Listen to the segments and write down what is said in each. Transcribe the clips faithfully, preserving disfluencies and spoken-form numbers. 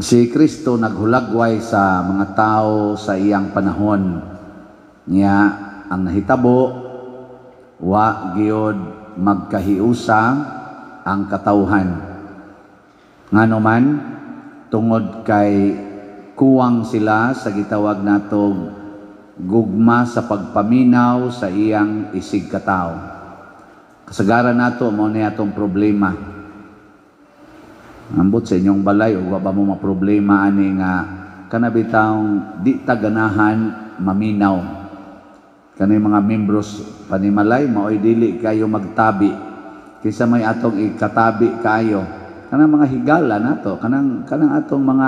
Si Kristo naghulagway sa mga tao sa iyang panahon. Niya ang nahitabo, wa gyud magkahiusa ang katawhan. Ngano man tungod kay kuwang sila sa gitawag natong gugma sa pagpaminaw sa iyang isig katao. Kasagaran nato mo ni atong problema. Ambot sa inyong balay o ba mo mga problema ani nga kanabitang di taganahan maminaw. Kani mga membros panimalay maoy dili kayo magtabi kaysa may atong ikatabi kayo. Kanang mga higala nato, kanang kanang atong mga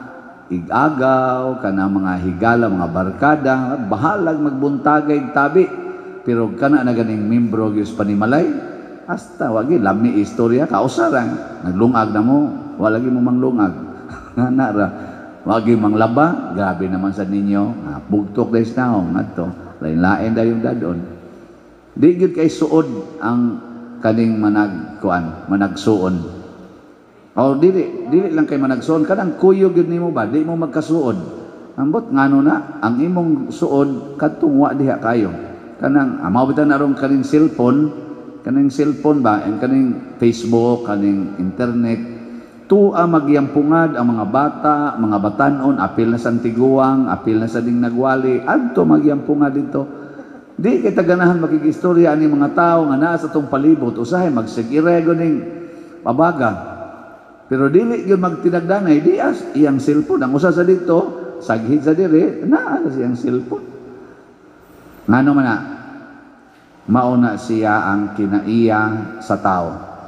igagaw, kanang mga higala, mga barkada, bahalag magbuntagay tabi. Pero kana na ganing membro gyud panimalay, hasta wagi lami istorya kausaran. Naglungag na mo, wala gi mo manglungag. Ana ra. Wagi manglaba, grabe naman sa ninyo. Ah, bugtok days naong adto. Lain-lain dayon dadon. Di gyud kay suod ang kaning managkuan, managsuon. O dili, dili lang kay managsuon, kanang kuyog yun nimo ba, di mo magkasuod. Ambot ngano na, ang imong suod kadtong wa diha kayo. Kanang amaw bitan narong kaning cellphone, kaning cellphone ba, and kaning Facebook, kaning internet, tuwa magyampungad ang mga bata, mga batanon, apil na sa tiguang, apil na sa ding nagwali, adto magyampungad dito. Di kay taganahan makigistorya ani mga tao nga naa sa tong palibot, usahay magsigirego ning pabaga. Pero dili gyud magtinagdanay di as iyang cellphone ang usa sa dito saghid sa dire naa siyang cellphone. Ngano man na mauna siya ang kinaiya sa tao.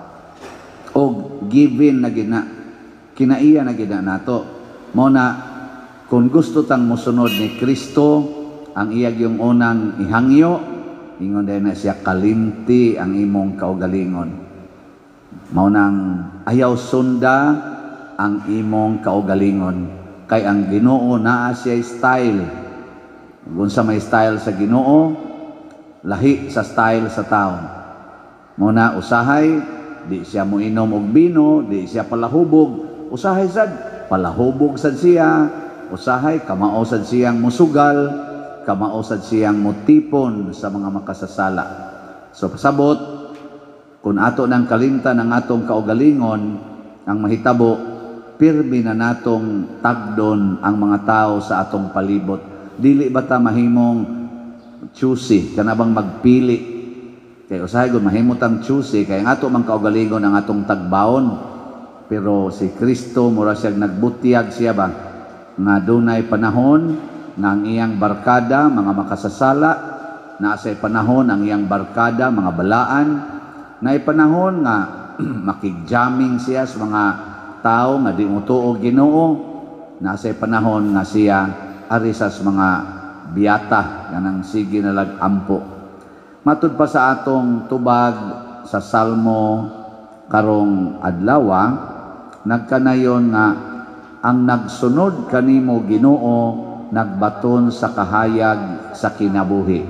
O given na gina kinaiya na gina nato. Mao na kung gusto tang mosunod ni Kristo ang iyag yung unang ihangyo ingon day na siya kalimti ang imong kaugalingon. Mao nang ayaw sunda ang imong kaugalingon kay ang Ginoo naa siya style. Unsa may style sa Ginoo lahi sa style sa tao. Mao na usahay di siya moinom og bino, di siya palahubog, usahay sad palahubog sad siya, usahay kamao sad siyang musugal, kamao sad siyang mutipon sa mga makasasala. So pasabot kung ato nang kalimtan ang atong kaugalingon, ang mahitabo, pirmi na natong tagdon ang mga tao sa atong palibot. Dili ba ta mahimong choosy, kanabang magpili. Kaya usahay kung mahimot ang choosy, kaya ang ato mang kaugalingon ang atong tagbaon. Pero si Kristo, mura siyang nagbutiyag siya ba, nga dunay panahon, nga ang iyang barkada, mga makasasala, na sa panahon ang iyang barkada, mga balaan, na panahon nga makigjamming siya sa mga tao nga di mutuo Ginoo, nasa panahon nga siya ari sa mga biyata kanang sige nalag ampo. Matud pa sa atong tubag sa Salmo karong adlaw, nagkanayon nga ang nagsunod kanimo Ginoo nagbaton sa kahayag sa kinabuhi.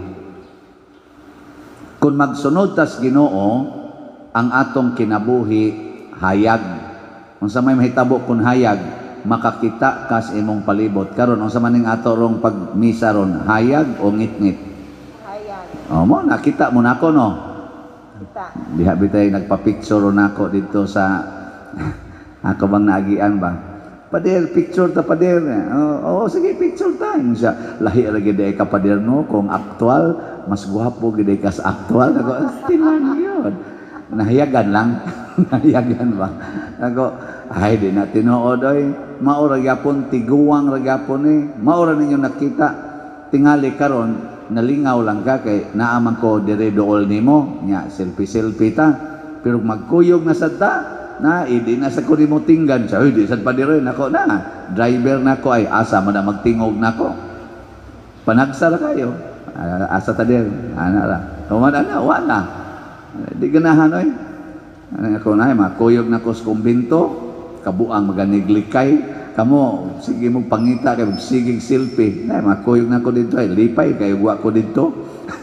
Kung magsunod tas Ginoo ang atong kinabuhi hayag. Unsa may mahitabo kun hayag, makakita kas imong palibot. Karon unsa man ning ato rong pagmisa ron, hayag o ngitngit? Hayag. Oh, mo nakita mo nako no. Kita. Diha bitay nagpa-picture nako dito sa ako bang naagian ba? Pader picture ta pader. Oh, oh sige picture ta siya. Lahi ra gid ka pader no kung aktual mas gwapo gid ka sa aktual. Ako stilan yun. Nahiyagan lang. Nahiyagan ba? Ako, ay, di na tinuod oy. Maura gyapon tiguwang ra gyapon eh. Maura ninyo nakita. Tingali karon nalingaw lang ka kay naaman ko dire dool nimo. Nya selfie-selfie ta. Pero magkuyog na sad ta. Na, idi na sa ko nimo tinggan. Sa, di sad pa dire nako na. Driver nako ay asa man na magtingog nako. Panagsara kayo. Asa ta dir. Ana ra. Human ana wala. Di ganahan oy. Ano ako na makuyog na ko sa kumbento, kabuang maganiglikay, kamo sige mo pangita kay sige selfie. Na makuyog na ko dito ay lipay kay wa ko dito.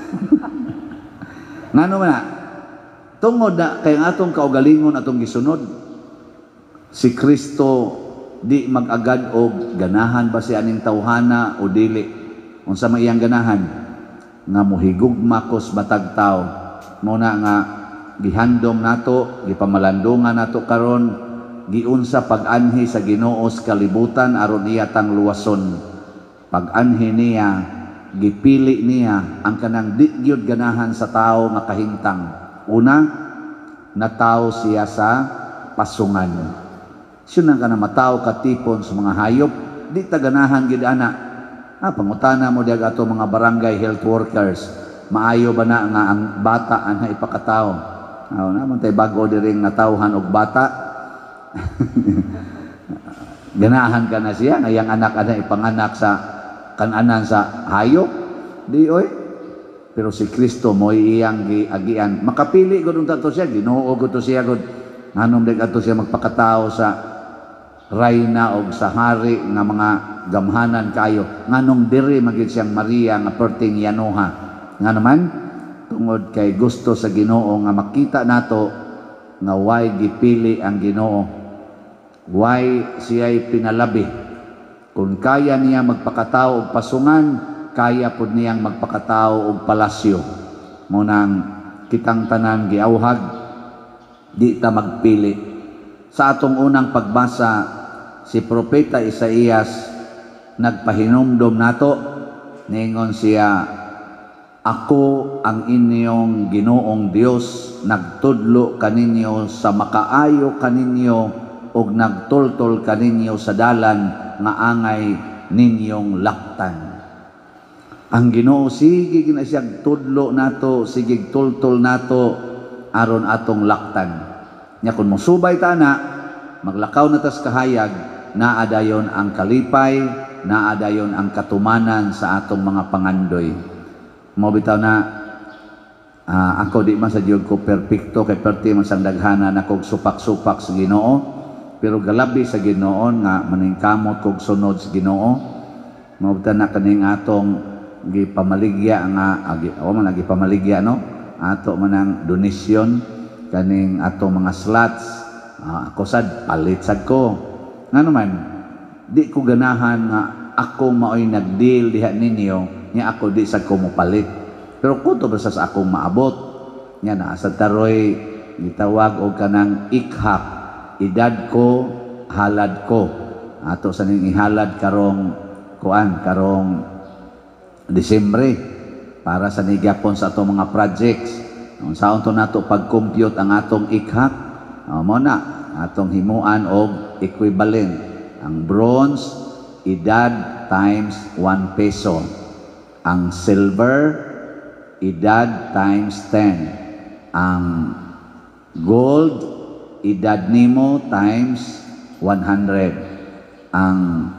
Ngano man na? Tungod na kay atong kaugalingon atong gisunod. Si Kristo di mag-agad og ganahan ba siya ning tawhana o dili. Unsa may iyang ganahan? Nga mohigugma kos batag tao. Muna nga gihandom nato, gipamalandungan nato karon, giunsa pag-anhi sa Ginoo sa kalibutan aron iya tang luwason. Pag-anhi niya, gipili niya ang kanang di gyud ganahan sa tao nga kahimtang. Una, nataw siya sa pasungan. Siya nang kana mataw katipon sa mga hayop, di ta ganahan gid ana. Ah, pangutana mo diag ato mga barangay health workers, maayo ba na nga ang bata ang ipakataw? Aw naman tay bago diring natawhan og bata. Ganahan ka na siya nga yang anak ana ipanganak sa kananan sa hayop. Di oy. Pero si Kristo mo iyang giagian. Makapili gud unta to siya, Ginoo gud to siya gud. Nganong dig ato siya magpakatao sa rayna og sa hari nga mga gamhanan kayo. Nganong diri magid siyang Maria nga perting yanuha. Nga naman tungod kay gusto sa Ginoo nga makita nato nga way gipili ang Ginoo. Way siya'y pinalabi. Kung kaya niya magpakatao og pasungan, kaya pud niyang magpakatao og palasyo. Munang kitang tanan giawhag, di ta magpili. Sa atong unang pagbasa, si Propeta Isaías nagpahinumdom nato, ningon siya, ako ang inyong Ginoong Dios, nagtudlo kaninyo sa makaayo kaninyo ug nagtultol kaninyo sa dalan nga angay ninyong laktan. Ang Ginoo sige gina siya tudlo nato, sige tultol nato aron atong laktan. Nya kun mosubay ta na, maglakaw na tas kahayag, naa dayon ang kalipay, naa dayon ang katumanan sa atong mga pangandoy. Mo bitaw na uh, ako di man sa Dios ko perpekto kay perti man sang daghana na kog supak-supak sa Ginoo. Pero galabi sa Ginoo nga maningkamot kog sunod sa Ginoo. Mao na kaning atong gipamaligya nga agi o man gipamaligya no. Ato man ang donasyon kaning atong mga slots. Uh, ako sad palit sad ko. Nga naman di ko ganahan nga ako maoy nagdeal diha ninyo nya ako di sad ko mopalit. Pero kuto basta sa akong maabot. Nya na sa taroy gitawag og kanang ikhak. Edad ko, halad ko. Ato sa ning ihalad karong kuan, karong Disyembre para sa nigapon sa atong mga projects. Ang saon to nato pag-compute ang atong ikhak, o mo na atong himuan og equivalent. Ang bronze, edad times one peso. Ang silver, edad times ten. Ang gold, edad nimo times one hundred. Ang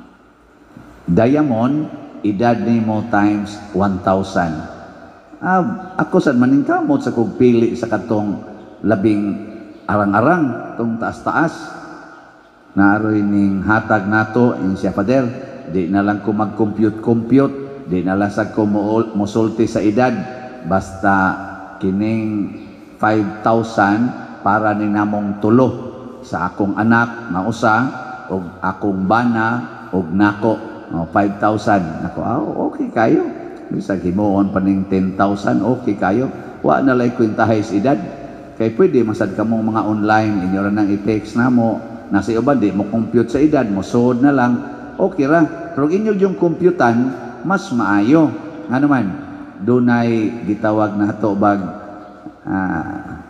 diamond, edad nimo times one thousand. Ah, ako sad maningkamot sa kog pili sa katong labing arang-arang, tong taas-taas. Naaroy ning hatag nato in siya pader, di na lang ko mag-compute-compute, di na lang sad ko mosulti sa edad, basta kining five thousand para ni namong tulo sa akong anak na usa og akong bana og nako. Oh, five thousand nako. Oh, okay kayo. Bisag himuon pa ning ten thousand, okay kayo. Wa na lay kwentahay sa edad. Kay pwede masad kamong mga online inyo ra nang i-text namo. Nasa uban di mo compute sa edad, mo sud na lang. Okay ra. Pero inyo yung computan mas maayo. Nga naman dunay gitawag na ato bag ah,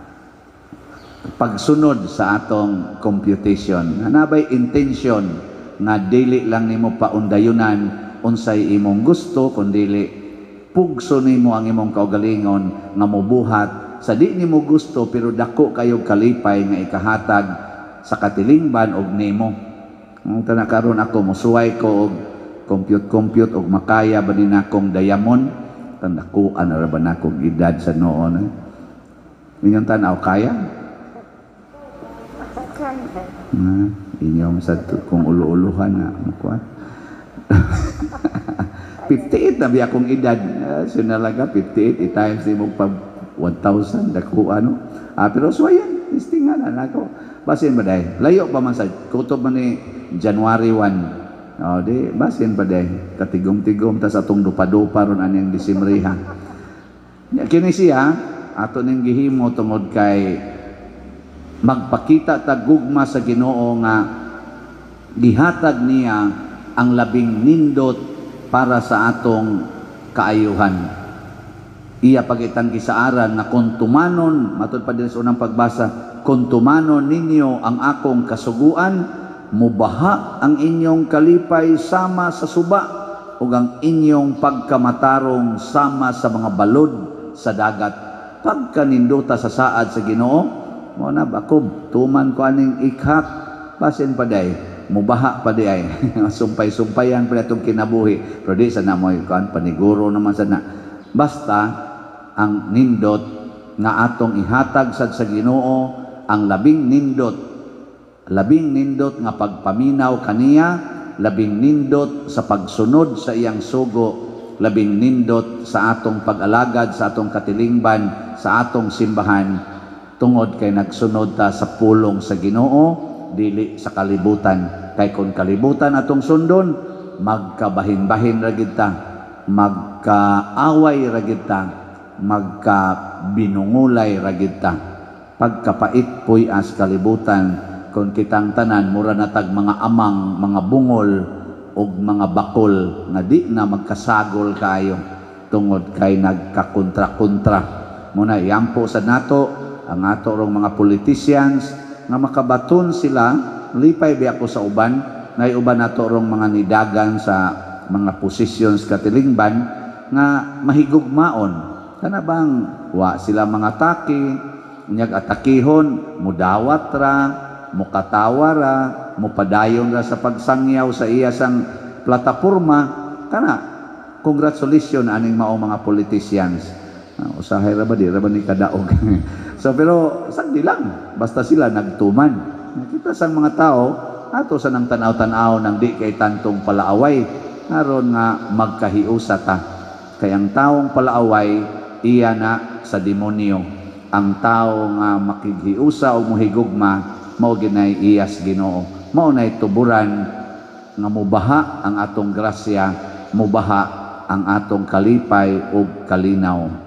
pagsunod sa atong computation. Hanabay intention nga dili lang nimo paundayunan unsay imong gusto, kundili pugso nimo ang imong kaugalingon nga mobuhat sa di nimo gusto pero dako kayog kalipay nga ikahatag sa katilingban og nimo. Ang tana karon ako mosuway ko og compute-compute og makaya ba ni nakong diamond, tandakuan ra ba nakong edad sa noon. Inyong tanaw kaya? Na, inyong sa kung ulo-uluhan na makuha. fifty-eight na biya akong edad. Uh, sinalaga, fifty-eight, i-times di mo pa one thousand, dako ano. Ah, pero so yan, istingan na ako. Basin ba dahil? Layo pa man sa kutob man ni January first. O di basin pa day katigom-tigom tas atong dupa-dupa ron aning Disyembre ha. Kini siya ato ning gihimo tungod kay magpakita ta gugma sa Ginoo nga gihatag niya ang labing nindot para sa atong kaayuhan. Iya pagitang kisaaran na kung tumanon, matod pa din sa unang pagbasa, kung tumanon ninyo ang akong kasuguan, mubaha ang inyong kalipay sama sa suba, ug ang inyong pagkamatarong sama sa mga balod sa dagat. Pagkaninduta sa saad sa Ginoo, mo na bakob, tuman ko aning ikhak, basin pa day, mubaha pa di ay, sumpay-sumpayan pa itong kinabuhi, pero di sana mo ikuan, paniguro naman sana. Basta, ang nindot nga atong ihatag sad sa Ginoo, ang labing nindot, labing nindot nga pagpaminaw kaniya, labing nindot sa pagsunod sa iyang sugo, labing nindot sa atong pag-alagad, sa atong katilingban, sa atong simbahan, tungod kay nagsunod ta sa pulong sa Ginoo, dili sa kalibutan. Kay kung kalibutan atong sundon, magkabahin-bahin ra gid ta, magkaaway ra gid ta, magkabinungulay ra gid ta. Pagkapait puy as kalibutan, kung kitang tanan mura natag mga amang, mga bungol ug mga bakol nga di na magkasagol kayo tungod kay nagkakontra-kontra. Muna yampo sa nato ang ato rong mga politicians nga makabaton sila, lipay ba ako sa uban, na uban nato rong mga nidagan sa mga positions katilingban nga mahigugmaon. Kana bang wa sila mga taki, nyag atakihon, mudawat ra, mukatawa ra, mupadayon ra sa pagsangyaw sa iya sang plataporma. Kana, congratulations aning mao mga politicians. Uh, usahay ra ba di ra ba ni kadaog. So pero sagdi lang, basta sila nagtuman. Nakita sang mga tao ato sa nang tanaw-tanaw nang di kay tantong palaaway aron nga magkahiusa ta. Kay ang taong palaaway iya na sa demonyo. Ang tao nga makighiusa o muhigugma mao ginay iyas Ginoo. Mao nay tuburan nga mubaha ang atong grasya, mubaha ang atong kalipay ug kalinaw.